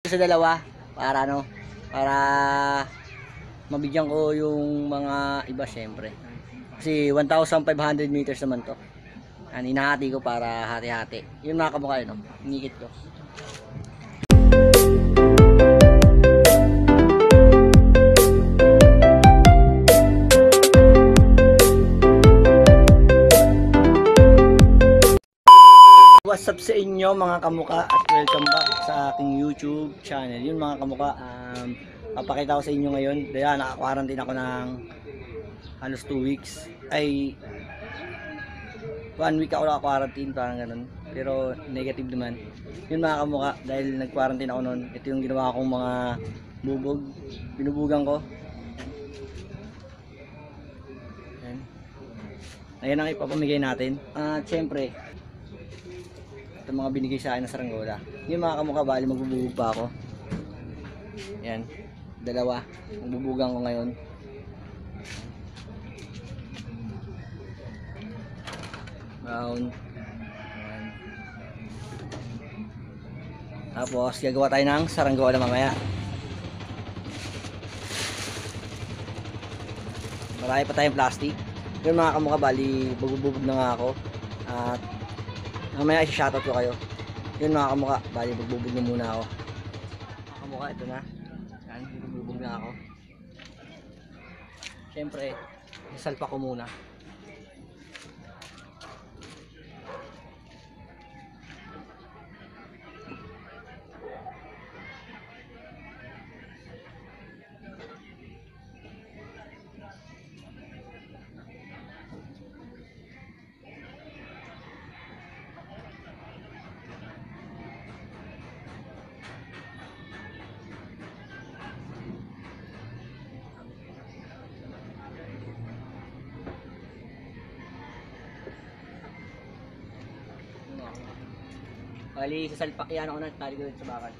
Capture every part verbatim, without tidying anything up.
dito sa dalawa para ano, para mabigyan ko yung mga iba syempre. Kasi one thousand five hundred meters naman to. Yan, inahati ko para hati-hati. Yun mga kamukha yun, no? Inikit ko. What's up sa inyo mga kamuka at welcome back sa aking YouTube channel. Yun mga kamuka, um, papakita ko sa inyo ngayon. Dahil naka-quarantine ako ng halos two weeks. Ay, one week ako naka-quarantine, parang ganun. Pero negative naman. Yun mga kamuka, dahil nag-quarantine ako noon. Ito yung ginawa kong mga bubog. Binubugan ko. Ayan. Ayan ang ipapamigay natin. At uh, syempre, ito mga binigay sa akin ng saranggola. Yung mga kamukha, bali magbububog pa ako. Yan, dalawa. Magbubugan ko ngayon. Brown. Yan. Tapos gagawa tayo ng saranggola mamaya. Marami pa tayong plastic. Yung mga kamukha, bali magbububog na nga ako. At mamaya i-shoutout ko kayo. Yun mga kamukha, bali magbubog na muna ako. Mga kamukha, ito na. Yan, magbubog na ako. Siyempre, isalpa ko muna. Bali, sasalpak yan ako na, tali ko sa bakal.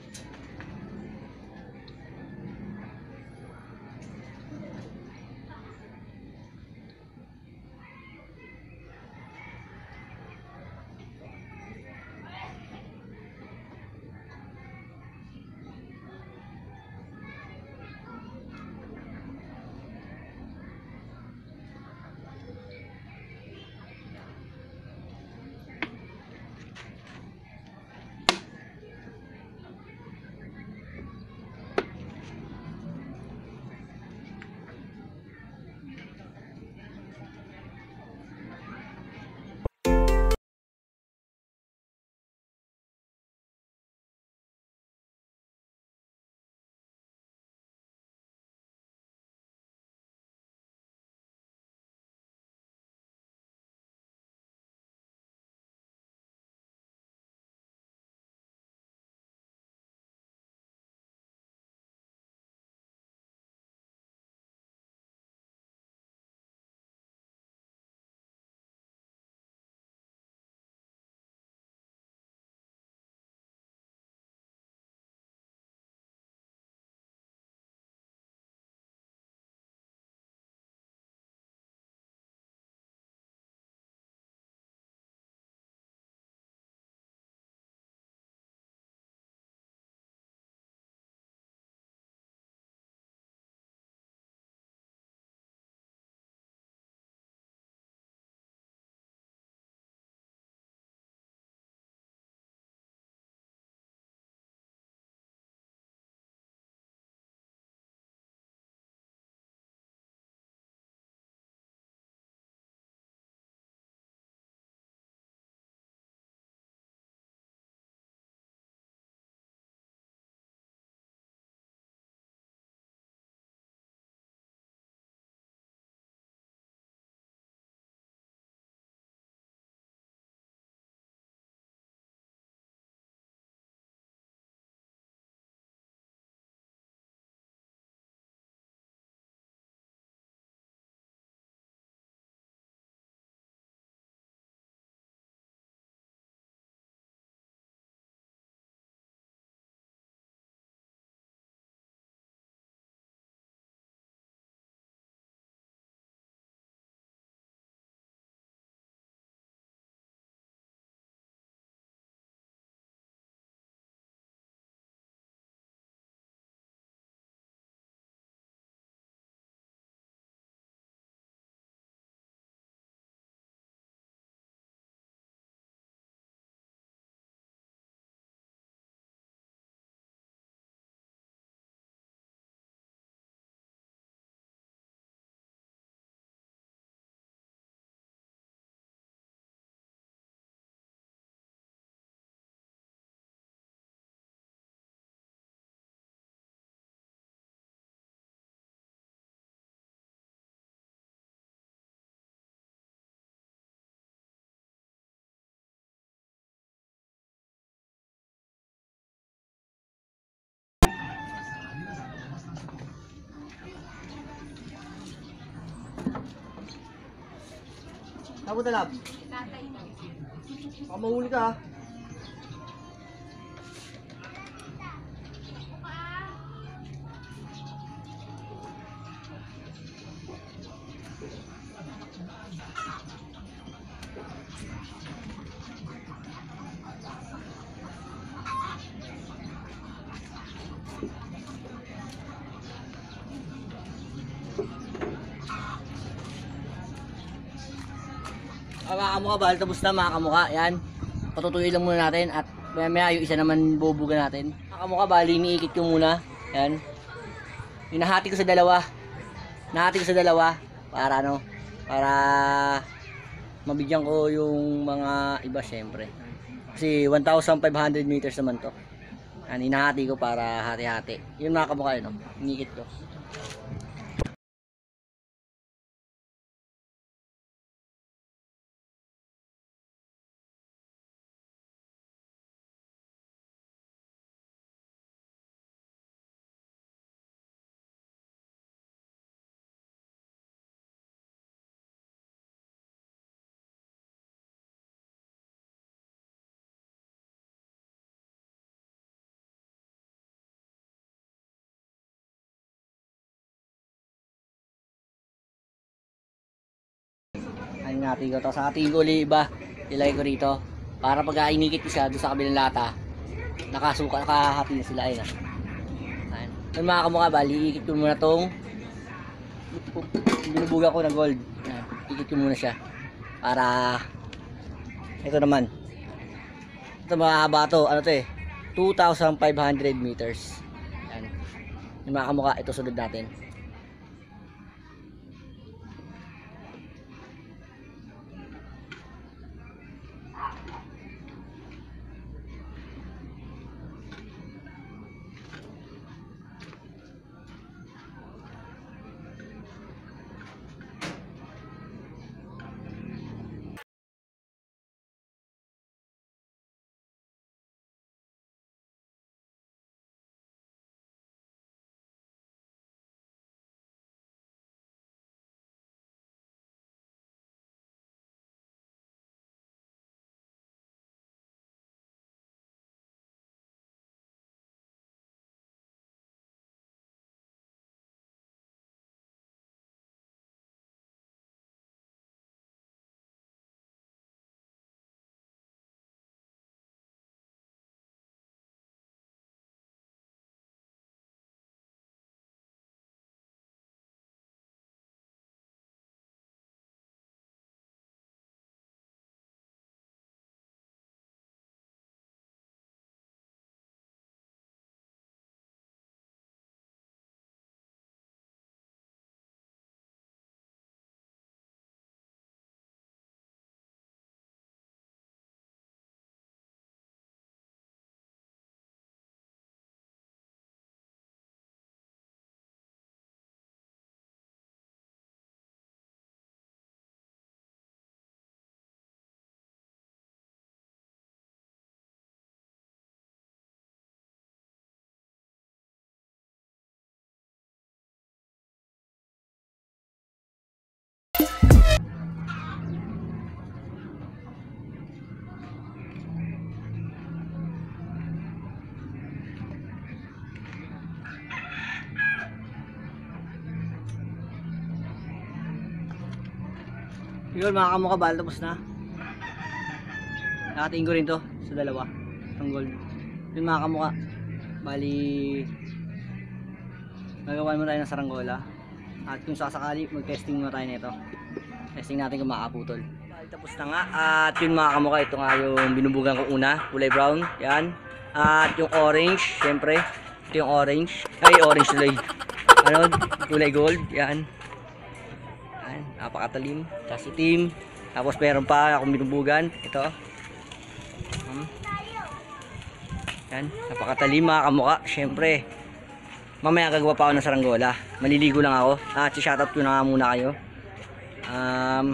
Ako talab. Baka mahuli ka ha. Ah, mga kamukha, bahal tapos na mga kamukha, yan. Patutuloy lang muna natin at maya maya yung isa naman bubuga natin. Mga kamukha, bali iniikit ko muna, yan. Hinahati ko sa dalawa. Nahati ko sa dalawa para ano, para mabigyan ko yung mga iba syempre. Kasi one thousand five hundred meters naman to. Yan, hinahati ko para hati-hati. Yun mga kamukha, yun, no? Iniikit ko. Ayun natin ko. Tapos ating ko ulit iba. Ilagay ko rito. Para pag inikit ko siya doon sa kabilang lata. Nakasuka, nakahati na sila. Ayun. Ayun. Ayun mga kamukha, bali. Ikit ko muna tong binubuga ko na gold. Ayun. Ikit ko muna siya. Para ito naman. Ito mahaba to. Ano to eh? two thousand five hundred meters. Ayun. Yung mga kamukha, ito sunod natin. Yun mga kamukha, bahal tapos na. Nakatiin ko rin to sa dalawa ng gold. Yun mga kamukha, bali nagawa mo tayo ng saranggola. At kung sasakali, mag-testing muna tayo nito. Testing natin kung makakaputol. Bahal tapos na nga. At yun mga kamukha, ito nga yung binubugan ko una, kulay brown. Yan. At yung orange, syempre ito yung orange. Ay, orange tuloy. Ano, kulay gold. Yan. Napakatalim, tapos itim, tapos meron pa akong binubugan ito. hmm. Yan, napakatalim mga kamukha. Syempre mamaya gagawa pa ako ng saranggola, maliligo lang ako at si shoutout ko na nga muna kayo. um,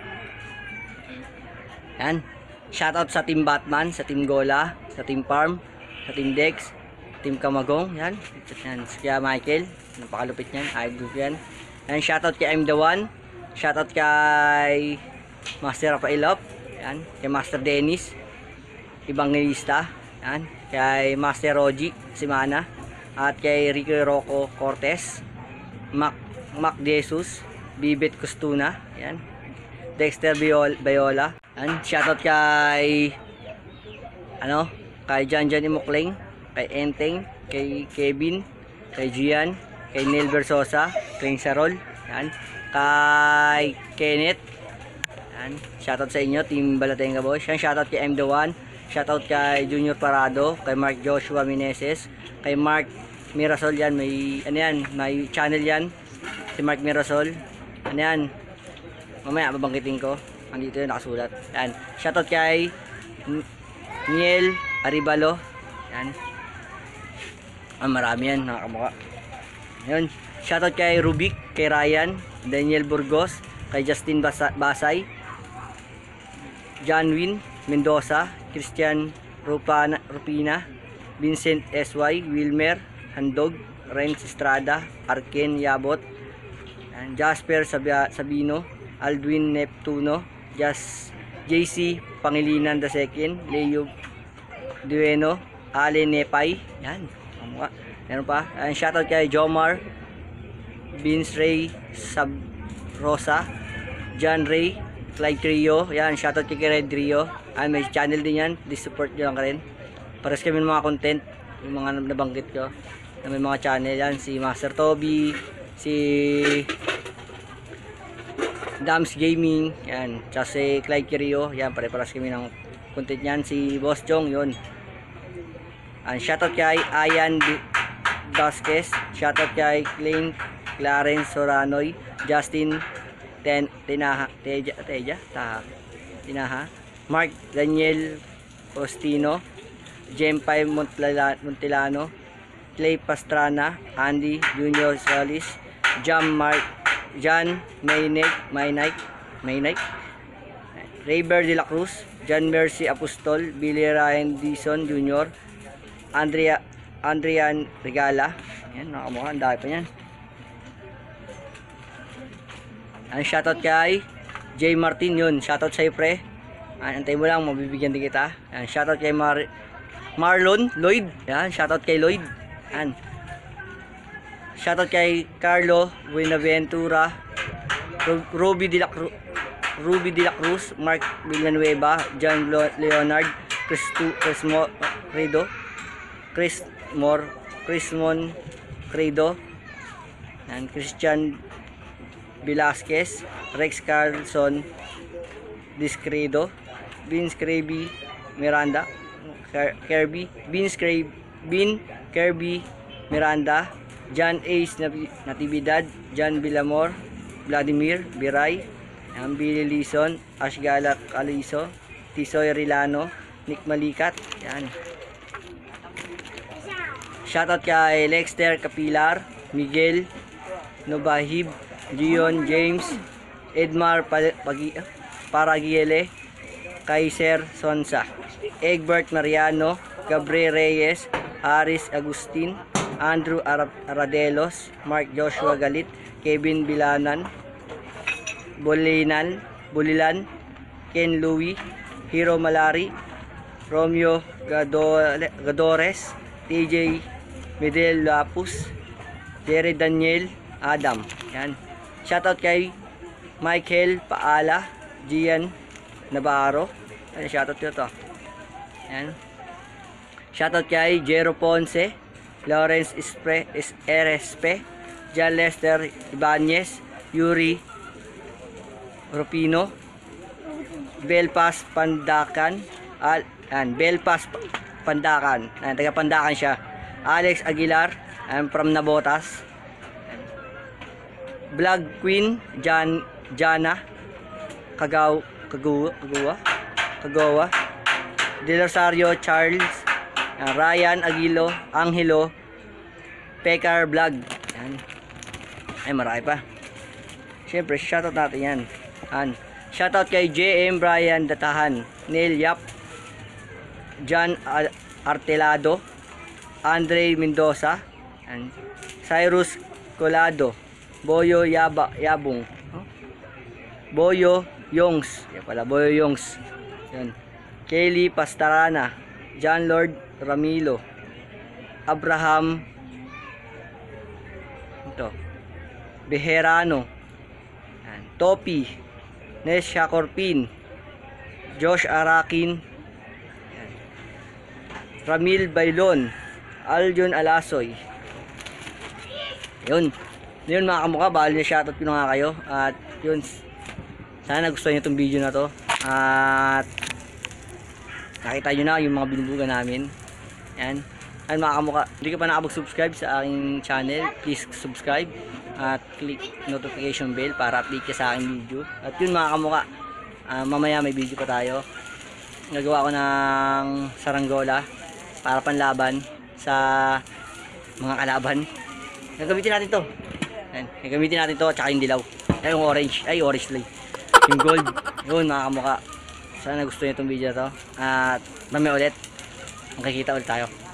yan, shoutout sa team Batman, sa team Gola, sa team Farm, sa team Dex, team Kamagong. Yan, yan kaya Michael, napakalupit yan, idol yan. Yan, shoutout kay I'm the One. Shoutout kay Master Rafaelop. Yan. Kay Master Dennis Evangelista. Yan. Kay Master Roji Simana. At kay Ricky Rocco Cortez. Mac, Mac Jesus. Bibit Costuna. Yan. Dexter Bayola. Yan. Shoutout kay ano? Kay Jan Jan Imukling. Kay Enteng. Kay Kevin. Kay Gian. Kay Neil Versosa. Kay Sarol. Yan. Kay Kenneth. Yan. Shoutout sa inyo, Team Balatenga Boys. Yan. Shoutout kay M The One. Shoutout kay Junior Parado. Kay Mark Joshua Meneses. Kay Mark Mirasol. Yan. May, ano yan, may channel yan. Si Mark Mirasol. Ano yan. Mamaya babangkitin ko. Andito yun nakasulat. Yan. Shoutout kay Niel Aribalo. Yan. Ah, marami yan. Nakakamukha. Yan. Shoutout kay Rubik. Kay Ryan. Daniel Burgos. Kay Justin Basa Basay. Janwin Mendoza. Christian Rupana, Rupina. Vincent S Y. Wilmer Handog. Renz Estrada. Arken Yabot. Yan. Jasper Sabino. Aldwin Neptuno. Jas J C Pangilinan the second. Leo Dueno. Ale Nepay. Yan. Meron pa. Yan. Shoutout kay Jomar Vince Ray Sab Rosa. John Ray Clyde Trio. Yan. Shoutout kay Red Trio. Ay, may channel din yan. Please support nyo lang ka rin. Pares kami ng mga content. Yung mga nabanggit ko. May mga channel yan. Si Master Toby. Si Dams Gaming, yan, tsaka si Clyde Kirio, yan, pare-paras kami ng content yan. Si Boss Jong, yun. And shoutout kay Ayan Vasquez, shoutout kay Klein Clarence Soranoy, Justin Ten Tinaha, Teja, Teja, Taha, Tinaha, Mark Daniel Ostino, Jempay Montilano, Clay Pastrana, Andy Junior Solis, Jam Mark John Maynick, Maynick, Maynick, Rayber de la Cruz, John Mercy Apostol, Billy Ryan Dison Junior, Andrea Andrian Regala. Yan, nakamukha, ang dami pa yan. Ang shoutout kay J Martin, yun, shoutout sa'yo pre. Antay mo lang, mabibigyan din kita. Yan, shoutout kay Mar Marlon Lloyd. Yan, shoutout kay Lloyd. Yan. Shoutout kay Carlo Buenaventura, Ruby de la Cruz, Ruby de la Cruz, Mark Villanueva, John Leonard, Cristo Crismo Credo, Chris Mor, Crismon Credo, and Christian Velasquez, Rex Carlson Discredo, Vince Kirby Miranda, Kirby, Vince Kirby, Vin Kirby Miranda, John Ace Natividad, John Villamor, Vladimir Biray, Billy Lison, Ashgala Caliso, Tisoy Rilano, Nick Malikat. Yan. Shoutout kay Lexter Capilar, Miguel Nobahib, Gion James, Edmar Pagi Paragiele, Kaiser Sonsa, Egbert Mariano, Gabriel Reyes, Aris Agustin, Andrew Aradelos, Mark Joshua Galit, Kevin Bilanan, Bolinan, Bulilan, Ken Louie, Hero Malari, Romeo Gadore, Gadores, T J Medel Lapus, Jerry Daniel Adam. Yan. Shoutout kay Michael Paala, Gian Navarro. Yan, shoutout ko to. Yan. Shoutout kay Jero Ponce, Lawrence Espre, Erespe, John Lester Ibanez, Yuri Rupino, Belpas Pandakan, Al, and Belpas Pandakan, and taga Pandakan siya. Alex Aguilar, I'm from Nabotas. Vlog Queen, Jan, Jana, Kagaw, Kagawa, Kagawa, Kagawa, De Rosario Charles, uh, Ryan Aguilo, Angelo, Pekar Vlog. Yan. Ay, marami pa. Siyempre, shoutout natin yan. Yan. Shoutout kay J M Brian Datahan, Neil Yap, John Artelado, Andre Mendoza, and Cyrus Colado, Boyo Yaba, Yabong, Boyo Yongs. Yan pala, Boyo Yongs. Yan. Kelly Pastarana. John Lord Ramilo. Abraham. Ito. Bejerano. Yan. Topi. Nesha Corpin. Josh Arakin. Yan. Ramil Bailon. Aljon Alasoy. Yun. Yun mga kamukha, bali na shoutout ko na nga kayo. At yun, sana gusto niyo itong video na to. At nakita nyo na yung mga binubuga namin. Yan. Ayun mga kamukha, hindi ka pa nakapag-subscribe sa aking channel, please subscribe. At click notification bell para update ka sa aking video. At yun mga kamukha, uh, mamaya may video pa tayo. Nagawa ko ng saranggola para panlaban sa mga kalaban. Gagamitin natin to. Ayan, gagamitin natin to at saka yung dilaw. Ay, yung orange. Ay, orange lang. Yung gold. Yun mga kamukha. Sana gusto nyo itong video to. At mamaya ulit. Makikita ulit tayo.